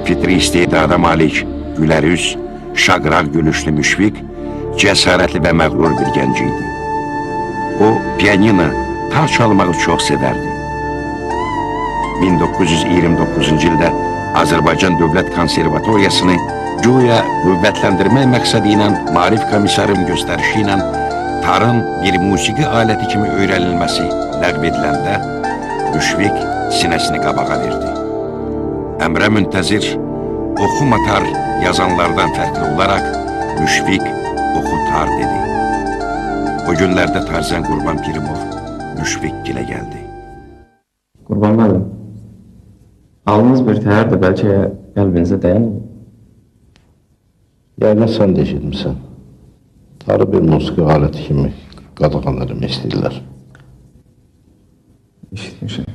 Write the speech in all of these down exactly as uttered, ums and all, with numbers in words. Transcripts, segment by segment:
fitri istedada malik, gülərüz, şaqraq gülüşlü Müşfiq, cəsarətli və məğrur bir gənc idi. O, pianino, tar çalmağı çox sevərdi. min doqquz yüz iyirmi doqquzuncu ildə Azərbaycan Dövlət Konservatoriyasını güya qüvvətləndirmək məqsədi ilə Maarif komissarın göstərişi ilə tarın bir musiqi aləti kimi öyrənilməsi ləğv ediləndə Müşfiq sinəsini qabağa verdi. Əmrə Müntəzir, oxuma tar yazanlardan fərqli olaraq Müşfiq oxu tar dedi. O günlərdə Tarzən Qurban Pirimov Müşfiq gilə gəldi. Qurban müəllim, alınız bir təhər də bəlkə qəlbinizə dayanmır. Yəni sən də eşitmirsən. Tarı bir musiqi aləti kimi qadağan eləmək istəyirlər. Eşitmişəm.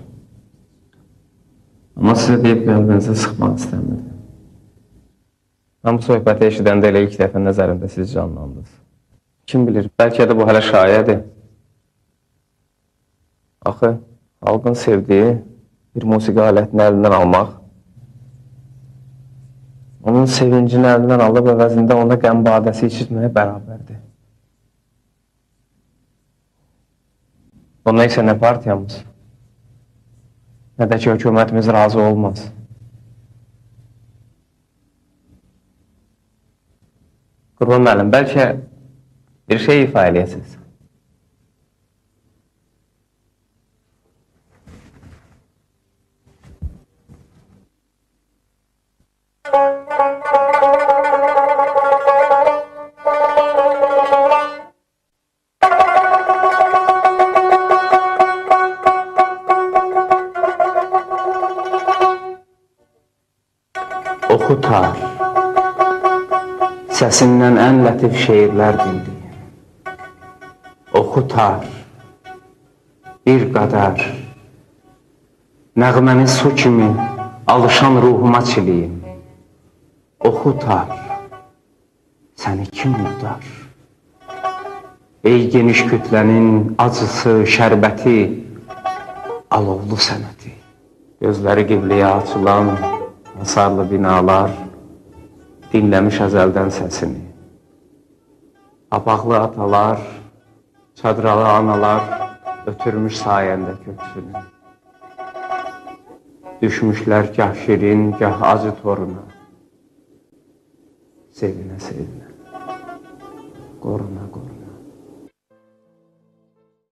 Amma sizə deyib qəlbinizi sıxmaq istəmirdim. Mən bu söhbəti eşidəndə elə ilk dəfə nəzərimdə siz canlandınız. Kim bilir, bəlkə də bu hələ şayədir. Axı, xalqın sevdiyi bir musiqi alətini əlindən almaq, onun sevincini əlindən alıb əvəzində ona qəm badəsi içirtməyə bərabərdir. Ona isə nə partiyamız, nə də ki, hökumətimiz razı olmaz. Qurban müəllim, bəlkə bir şey ifa eləyəsiniz. Oxu tar, səsindən ən lətif şeirlər dinləyim. Oxu tar, bir qədər, nəğməni su kimi alışan ruhuma çiliyim. Oxu tar, səni kim udar? Ey geniş kütlənin acısı, şərbəti, alovlu sənəti. Gözləri qibləyə açılan hasarlı binalar, dinləmiş əzəldən səsini. Apaqlı atalar, çadralı analar, ötürmüş sayəndə köksünü. Düşmüşlər gah şirin, gah acı toruna. Sevinə, sevinə, qoruna, qoruna.